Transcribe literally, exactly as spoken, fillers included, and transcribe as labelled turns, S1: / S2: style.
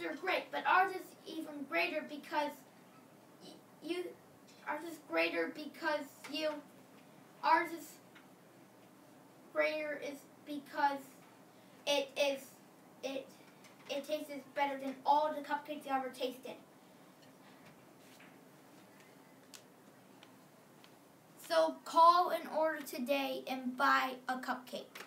S1: are great, but ours is even greater because you. Ours is greater because you. Ours is greater is because it is it it tastes better than all the cupcakes I ever tasted. So call and order today and buy a cupcake.